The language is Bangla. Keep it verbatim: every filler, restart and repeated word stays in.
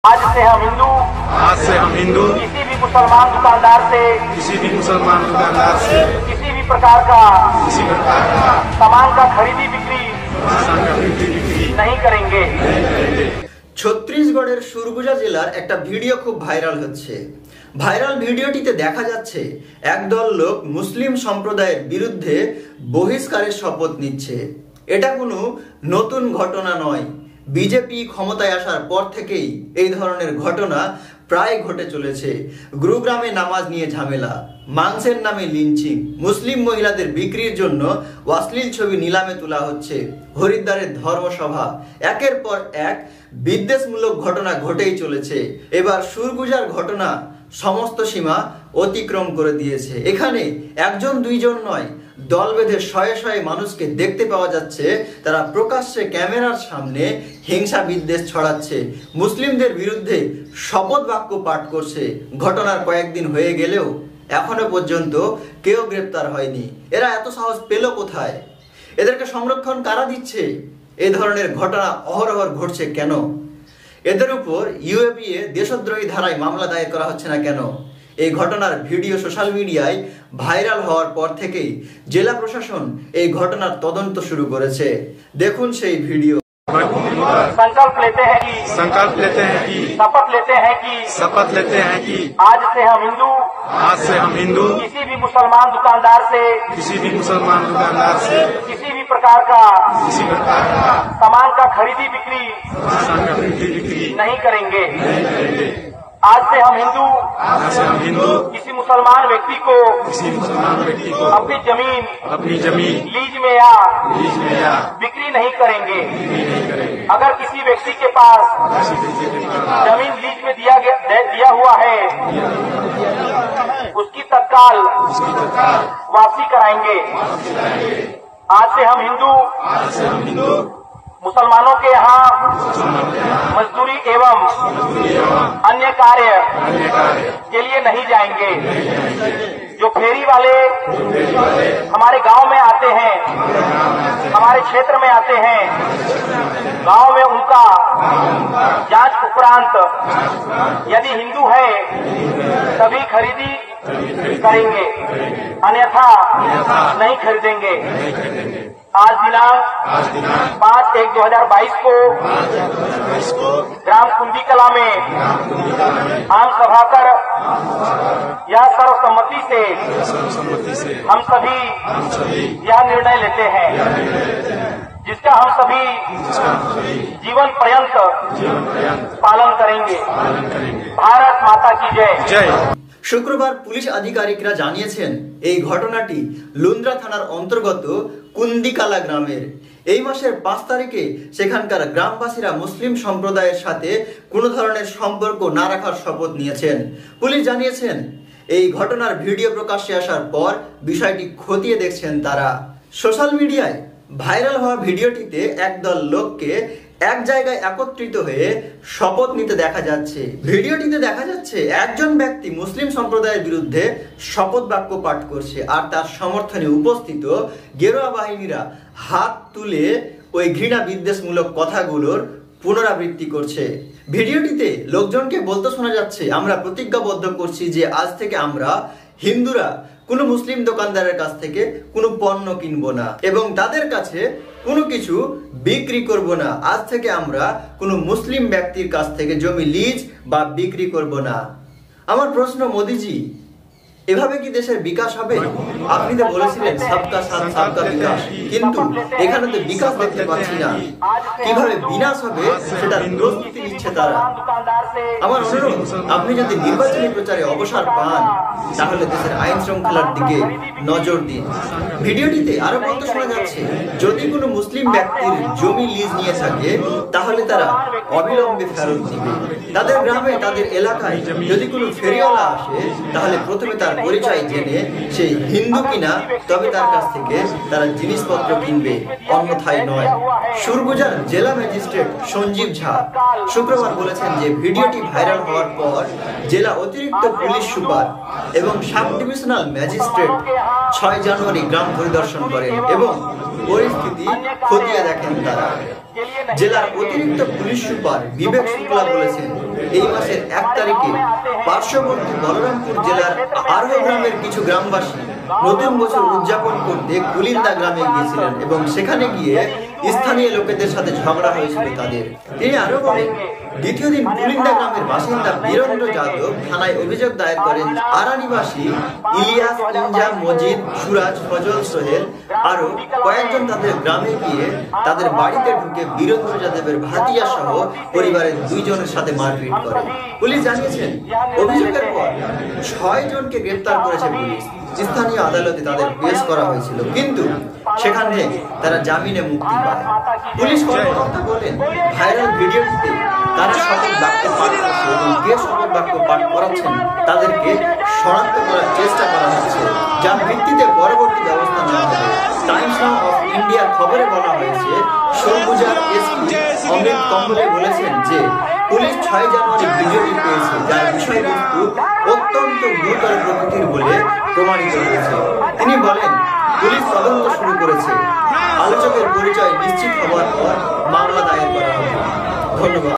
आज से हम हिंदू आज से हम हिंदू किसी भी मुसलमान दुकानदार से किसी भी मुसलमान दुकानदार से किसी भी प्रकार का किसी प्रकार का सामान का खरीदी बिक्री सामान का खरीदी बिक्री नहीं करेंगे। ছত্তিশগড়ের সুরগুজা জেলার একটা ভিডিও খুব ভাইরাল হচ্ছে। ভাইরাল ভিডিওটিতে দেখা যাচ্ছে একদল লোক মুসলিম সম্প্রদায়ের বিরুদ্ধে বহিষ্কারের শপথ নিচ্ছে। এটা কোনো নতুন ঘটনা নয়। বিজেপি ক্ষমতায় আসার পর থেকেই এই ধরনের ঘটনা প্রায় ঘটে চলেছে। গুরুগ্রামে নামাজ নিয়ে ঝামেলা, মাংসের নামে লিঞ্চিং, মুসলিম মহিলাদের বিক্রির জন্য অশ্লীল ছবি নিলামে তোলা হচ্ছে, হরিদ্বারের ধর্মসভা, একের পর এক বিদ্বেষমূলক ঘটনা ঘটেই চলেছে। এবার সুরগুজার ঘটনা সমস্ত সীমা অতিক্রম করে দিয়েছে। এখানে একজন দুইজন নয়, দল বেঁধে শয়ে শয়ে মানুষকে দেখতে পাওয়া যাচ্ছে তারা প্রকাশ্যে ক্যামেরার সামনে হিংসা বিদ্বেষ ছড়াচ্ছে, মুসলিমদের বিরুদ্ধে শপথ বাক্য পাঠ করছে। ঘটনার কয়েকদিন হয়ে গেলেও এখনো পর্যন্ত কেউ গ্রেপ্তার হয়নি। এরা এত সাহস পেল কোথায়? এদেরকে সংরক্ষণ কারা দিচ্ছে? এই ধরনের ঘটনা অহরহ ঘটছে কেন? এদের উপর ইউএপিএ দেশদ্রোহী ধারায় মামলা দায়ের করা হচ্ছে না কেন? এই ঘটনার ভিডিও সোশ্যাল মিডিয়ায় ভাইরাল হওয়ার পর থেকেই জেলা প্রশাসন এই ঘটনার তদন্ত শুরু করেছে। দেখুন সেই ভিডিও। संकल्प लेते हैं कि संकल्प लेते हैं कि शपथ लेते हैं कि शपथ लेते हैं कि आज से हम हिंदू आज से हम हिंदू किसी भी मुसलमान दुकानदार से किसी भी मुसलमान दुकानदार से किसी भी प्रकार का किसी प्रकार का सामान का खरीदी बिक्री सामान का खरीदी बिक्री नहीं करेंगे। आज से हम हिंदू आज से हम हिंदू किसी मुसलमान व्यक्ति को किसी मुसलमान व्यक्ति को अपनी जमीन अपनी जमीन लीज में या लीज में या बिक्री नहीं करेंगे। नहीं करेंगे। अगर किसी व्यक्ति के पास किसी व्यक्ति के पास जमीन लीज में दिया गया दिया हुआ है उसकी तत्काल उसकी तत्काल वापसी कराएंगे। आज से हम हिंदू आज से हम हिंदू मुसलमानों के यहाँ मजदूरी एवं अन्य कार्य अन्य कार्य के लिए नहीं जाएंगे। जो फेरी वाले हमारे गांव में आते हैं, हमारे क्षेत्र में आते हैं, गांव में उनका जांच उपरांत यदि हिंदू है तभी खरीदी करेंगे, अन्यथा नहीं खरीदेंगे। आज दिनांक पाँच एक दो हजार बाईस को ग्राम कुंदी कला में आम सभा कर यह सर्वसम्मति से हम सभी यह निर्णय लेते हैं जिसका हम सभी जीवन पर्यंत पालन करेंगे। भारत माता की जय जय। শুক্রবার পুলিশ আধিকারিকরা জানিয়েছেন এই ঘটনাটি লুন্দ্রা থানার অন্তর্গত কুন্দিকালা গ্রামের। এই মাসের পাঁচ তারিখে সেখানকার গ্রামবাসীরা মুসলিম সম্প্রদায়ের সাথে কোনো ধরনের সম্পর্ক না রাখার শপথ নিয়েছেন। পুলিশ জানিয়েছেন এই ঘটনার ভিডিও প্রকাশ্যে আসার পর বিষয়টি খতিয়ে দেখছেন তারা। সোশ্যাল মিডিয়ায় ভাইরাল হওয়া ভিডিওটিতে একদল লোককে এক জায়গায় একত্রিত হয়ে শপথ নিতে দেখা যাচ্ছে। ভিডিওটিতে দেখা যাচ্ছে একজন ব্যক্তি মুসলিম সম্প্রদায়ের বিরুদ্ধে শপথ বাক্য পাঠ করছে আর তার সমর্থনে উপস্থিত গেরুয়া বাহিনীরা হাত তুলে ওই ঘৃণা বিদ্বেষমূলক কথাগুলোর পুনরাবৃত্তি করছে। ভিডিওটিতে লোকজনকে বলতে শোনা যাচ্ছে, আমরা প্রতিজ্ঞাবদ্ধ করছি যে আজ থেকে আমরা হিন্দুরা কোনো মুসলিম দোকানদারের কাছ থেকে কোনো পণ্য কিনবো না এবং তাদের কাছে কোনো কিছু বিক্রি করব না। আজ থেকে আমরা কোনো মুসলিম ব্যক্তির কাছ থেকে জমি লিজ বা বিক্রি করব না। আমার প্রশ্ন, মোদিজি, এভাবে কি দেশের বিকাশ হবে? আপনি তো বলেছিলেন সবকা সাথ সবকা বিকাশ, কিন্তু এখানে তো বিকাশ দেখতে পাচ্ছি না। কিভাবে বিনাশ হবে সেটার প্রস্তুতি নিচ্ছে তারা। আমার অনুরোধ, আপনি যদি নির্বাচনী প্রচারে অবসর পান তাহলে দেশের আইন শৃঙ্খলার দিকে নজর দিন। ভিডিওটিতে আরো বলতে শোনা যাচ্ছে যদি কোনো মুসলিম ব্যক্তির জমি লিজ নিয়ে থাকে তাহলে তারা অবিলম্বে ফেরত দিবে। তাদের গ্রামে তাদের এলাকায় যদি কোনো ফেরিওয়ালা আসে তাহলে প্রথমে তার পরিচয় জেনে সে হিন্দু কিনা তবে তার কাছ থেকে তারা জিনিসপত্র কিনবে, অন্যথায় নয়। সুরগুজার জেলা ম্যাজিস্ট্রেট সঞ্জীব ঝা শুক্রবার বলেছেন যে ভিডিওটি ভাইরাল হওয়ার পর জেলা অতিরিক্ত পুলিশ সুপার এবং সাব ডিভিশনাল ম্যাজিস্ট্রেট ছয় জানুয়ারি গ্রাম পরিদর্শন করেন এবং পরিস্থিতি খতিয়ে দেখেন তারা। জেলার অতিরিক্ত পুলিশ সুপার বিবেক শুক্লা বলেছেন, এই মাসের এক তারিখে পার্শ্ববর্তী বলরামপুর জেলার আরহ গ্রামের কিছু গ্রামবাসী নতুন বছর উদযাপন করতে কুলিন্দা গ্রামে গিয়েছিলেন এবং সেখানে গিয়ে স্থানীয় লোকেদের সাথে ঝগড়া হয়েছিল তাদের। তিনি আরো বলেন, দ্বিতীয় দিন কুলিন্দা গ্রামের বাসিন্দা বীরেন্দ্র যাদব থানায় অভিযোগ দায়ের করেন আরানিবাসী ইলিয়াস, ইনজাম, মজিদ, সুরাজ, ফজল, সোহেল আরো কয়েকজন তাদের গ্রামে গিয়ে তাদের বাড়িতে ঢুকে বীরেন্দ্র যাদবের ভাতিজা সহ পরিবারের দুইজনের সাথে মারপিট করে। পুলিশ জানিয়েছেন, অভিযোগের পর ছয় জনকে গ্রেপ্তার করেছে পুলিশ। স্থানীয় আদালতে তাদের পেশ করা হয়েছিল, কিন্তু সেখানে তারা জামিনে মুক্তি পায়। পুলিশ কর্মকর্তা বলেন, ভাইরাল ভিডিওটিতে তারা শপথ বাক্য পাঠ করছে এবং কে শপথ বাক্য পাঠ করাচ্ছেন তাদেরকে শনাক্ত করার চেষ্টা করা হচ্ছে, যার ভিত্তিতে পরবর্তী ব্যবস্থা নেওয়া হবে। টাইমস নাও অফ ইন্ডিয়ার খবরে বলা হয়েছে, সরগুজার এসপি অমৃত কম্বলে বলেছেন যে পুলিশ ছয় জানুয়ারি ভিডিওটি পেয়েছে, যার বিষয়বস্তু অত্যন্ত গুরুতর প্রকৃতির বলে প্রমাণিত হয়েছে। তিনি বলেন, পুলিশ তদন্ত শুরু করেছে, আলোচকের পরিচয় নিশ্চিত হওয়ার পর মামলা দায়ের করা হবে। ধন্যবাদ।